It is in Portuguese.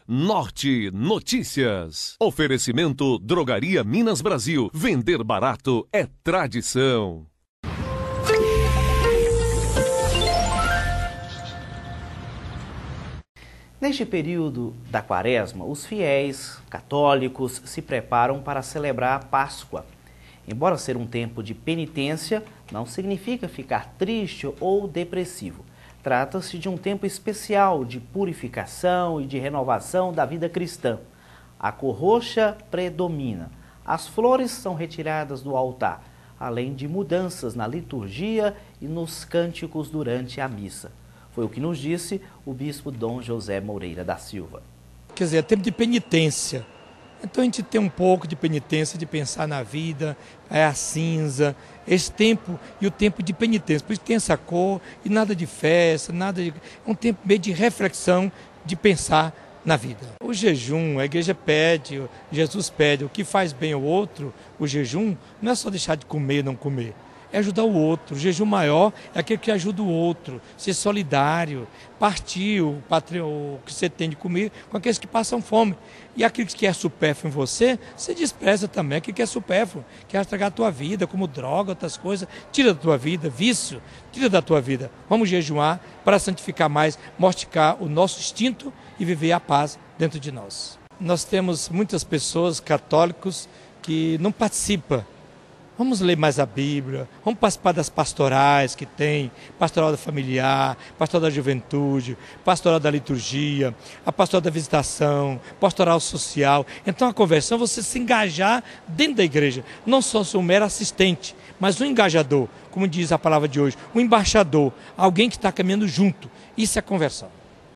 Norte Notícias. Oferecimento Drogaria Minas Brasil. Vender barato é tradição. Neste período da Quaresma, os fiéis católicos se preparam para celebrar a Páscoa. Embora ser um tempo de penitência, não significa ficar triste ou depressivo. Trata-se de um tempo especial de purificação e de renovação da vida cristã. A cor roxa predomina. As flores são retiradas do altar, além de mudanças na liturgia e nos cânticos durante a missa. Foi o que nos disse o bispo Dom José Moreira da Silva. Quer dizer, é tempo de penitência. Então a gente tem um pouco de penitência, de pensar na vida, a cinza, esse tempo e o tempo de penitência. Por isso tem essa cor e nada de festa, é um tempo meio de reflexão, de pensar na vida. O jejum, a igreja pede, Jesus pede, o que faz bem ao outro, o jejum, não é só deixar de comer, não comer. É ajudar o outro. O jejum maior é aquele que ajuda o outro, ser solidário, partir o que você tem de comer com aqueles que passam fome. E aquilo que é supérfluo em você despreza também. Aquilo que é supérfluo, quer estragar a tua vida, como droga, outras coisas, tira da tua vida, vício, tira da tua vida. Vamos jejuar para santificar mais, mortificar o nosso instinto e viver a paz dentro de nós. Nós temos muitas pessoas católicos que não participam. Vamos ler mais a Bíblia, vamos participar das pastorais que tem, pastoral da familiar, pastoral da juventude, pastoral da liturgia, a pastoral da visitação, pastoral social. Então a conversão é você se engajar dentro da igreja, não só ser um mero assistente, mas um engajador, como diz a palavra de hoje, um embaixador, alguém que está caminhando junto. Isso é conversão.